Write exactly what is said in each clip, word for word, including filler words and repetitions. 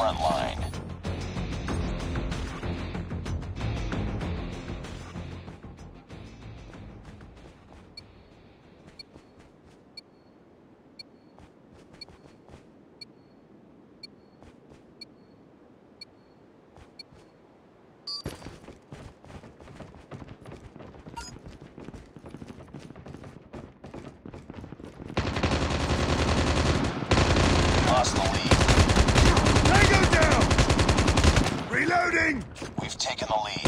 front line. Lost the lead. Tango down! Reloading! We've taken the lead.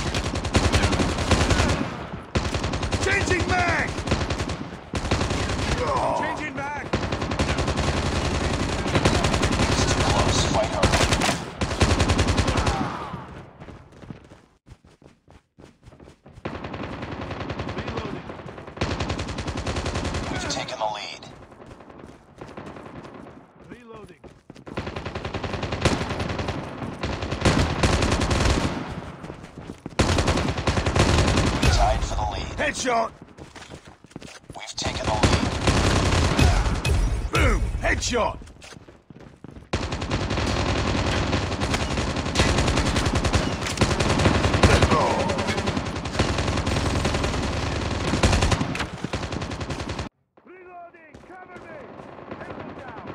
Changing mag! Changing mag! It's too close. Fight hard. Reloading. We've taken the lead. Reloading. We tied for the lead. Headshot! We've taken the lead. Boom! Headshot! Reloading! Cover me! Tango down!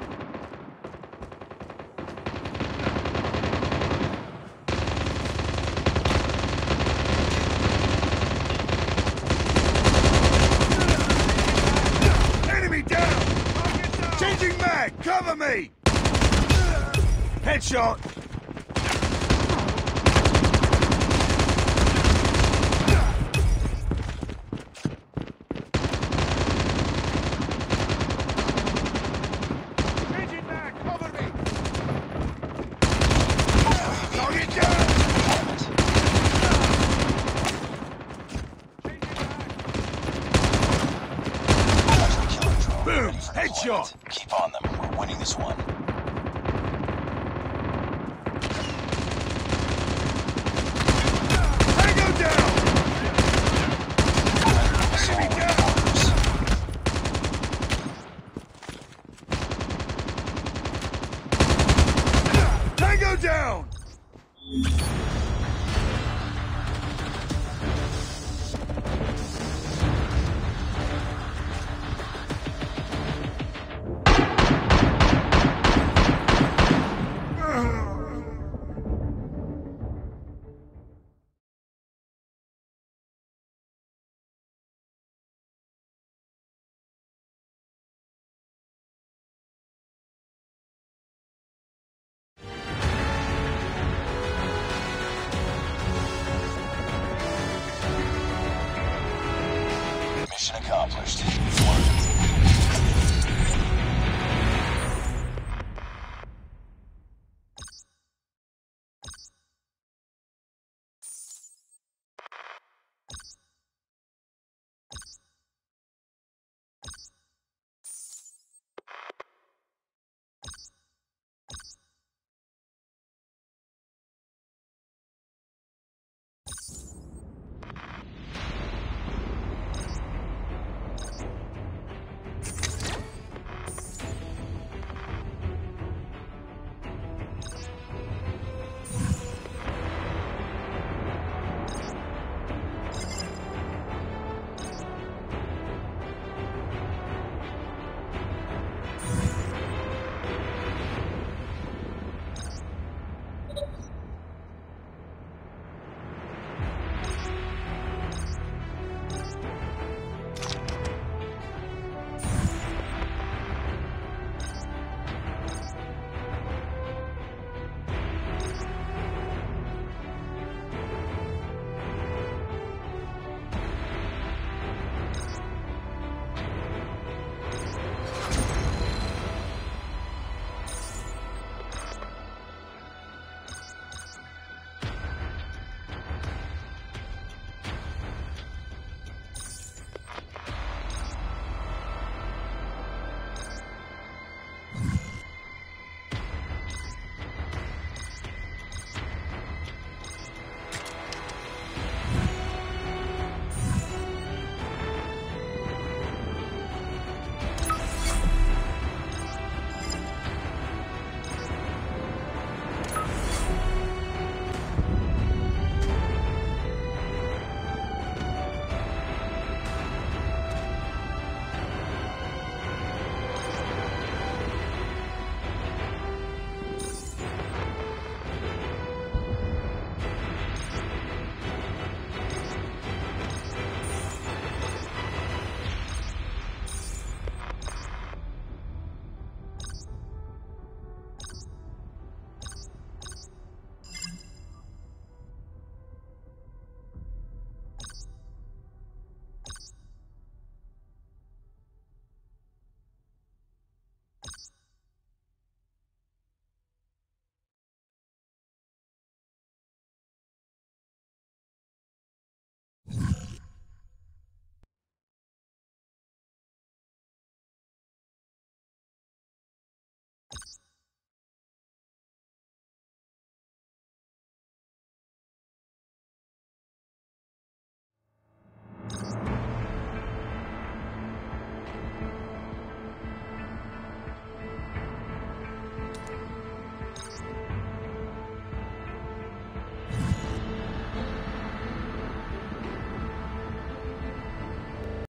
Enemy down! Target down! Changing mag! Cover me! Headshot! Changing mag! Cover me! Target down! Changing mag! Killer drone Boom! ready for Headshot! deployment. Keep on them. We're winning this one.